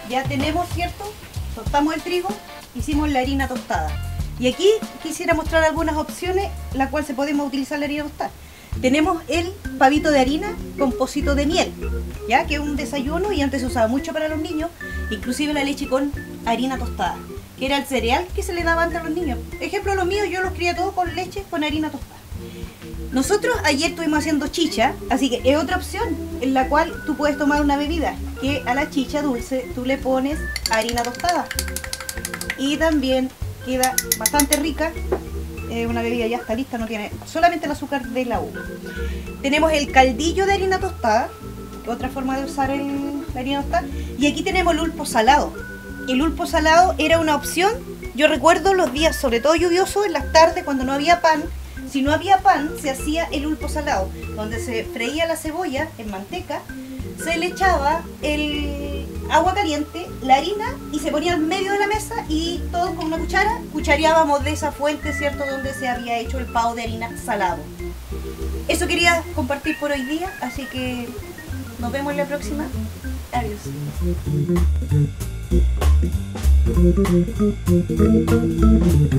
ya tenemos, ¿cierto? Tostamos el trigo, hicimos la harina tostada. Y aquí quisiera mostrar algunas opciones, la cual se podemos utilizar la harina tostada. Tenemos el pavito de harina con pocito de miel, ya que es un desayuno y antes se usaba mucho para los niños, inclusive la leche con harina tostada, que era el cereal que se le daba antes a los niños. Ejemplo, los míos, yo los crié todos con leche con harina tostada. Nosotros ayer estuvimos haciendo chicha, así que es otra opción en la cual tú puedes tomar una bebida, que a la chicha dulce tú le pones harina tostada y también queda bastante rica. Una bebida ya está lista, no tiene solamente el azúcar de la uva. Tenemos el caldillo de harina tostada, otra forma de usar la harina tostada. Y aquí tenemos el ulpo salado. El ulpo salado era una opción, yo recuerdo los días sobre todo lluviosos, en las tardes cuando no había pan. Si no había pan, se hacía el ulpo salado, donde se freía la cebolla en manteca, se le echaba el agua caliente, la harina, y se ponía en medio de la mesa y todos con una cuchara cuchareábamos de esa fuente, ¿cierto?, donde se había hecho el pavo de harina salado. Eso quería compartir por hoy día, así que nos vemos en la próxima. Adiós.